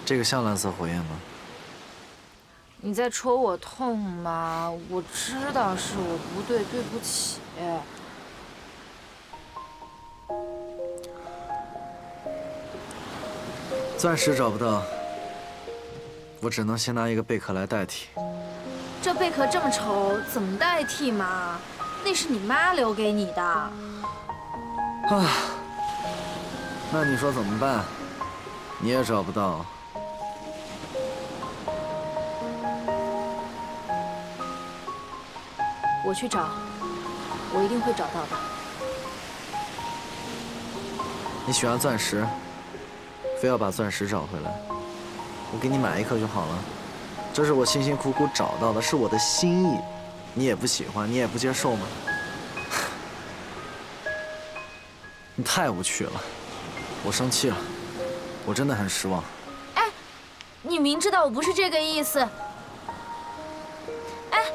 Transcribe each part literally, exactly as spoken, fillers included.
这个像蓝色火焰吗？ 你在戳我痛吗？我知道是我不对，对不起。 钻石找不到，我只能先拿一个贝壳来代替。 这贝壳这么丑，怎么代替嘛？那是你妈留给你的。啊， 那你说怎么办？你也找不到。 我去找，我一定会找到的。 你喜欢钻石，非要把钻石找回来，我给你买一颗就好了。这是我辛辛苦苦找到的，是我的心意，你也不喜欢，你也不接受吗？你太无趣了，我生气了，我真的很失望。 哎，你明知道我不是这个意思。哎，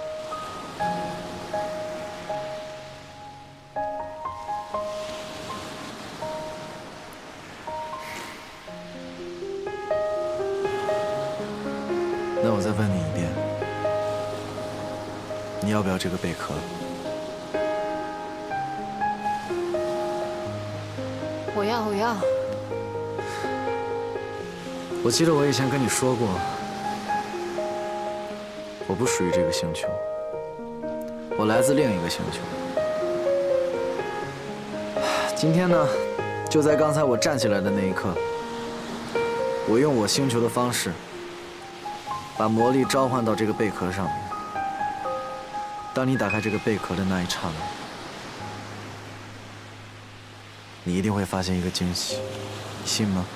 那我再问你一遍，你要不要这个贝壳？ 我要，我要。 我记得我以前跟你说过，我不属于这个星球，我来自另一个星球。今天呢，就在刚才我站起来的那一刻，我用我星球的方式，把魔力召唤到这个贝壳上面。当你打开这个贝壳的那一刹那，你一定会发现一个惊喜，你信吗？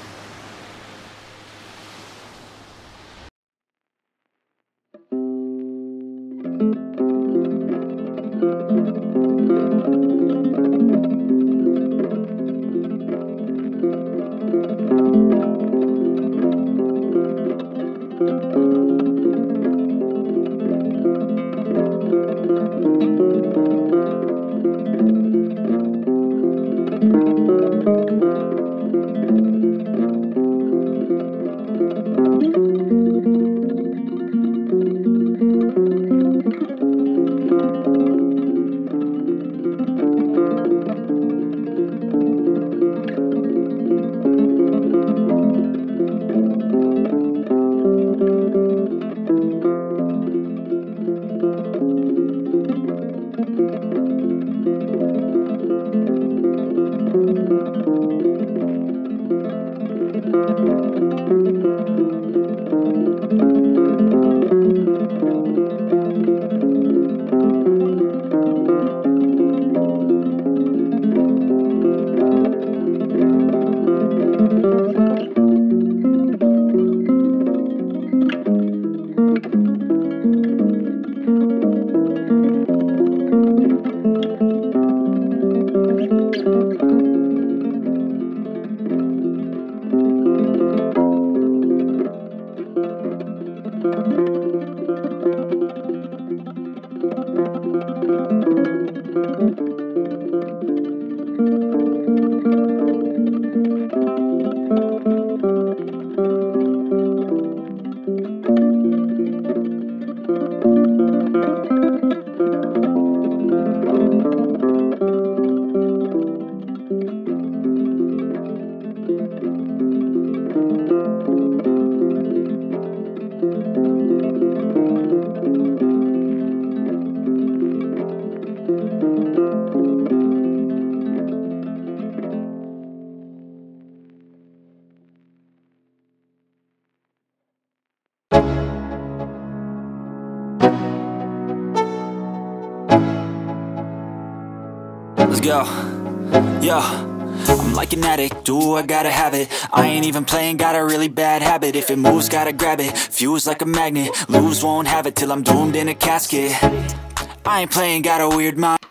Let's go, yo. I'm like an addict, do I gotta have it. I ain't even playing, got a really bad habit. If it moves, gotta grab it, fuse like a magnet. Lose, won't have it till I'm doomed in a casket. I ain't playing, got a weird mind.